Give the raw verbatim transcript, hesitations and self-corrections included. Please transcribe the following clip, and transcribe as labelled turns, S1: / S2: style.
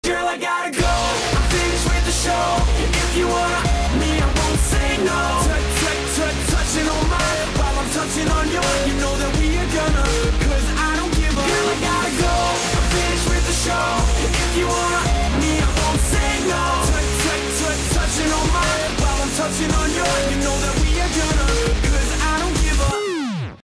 S1: Girl, I gotta go, I'm finished with the show. If you wanna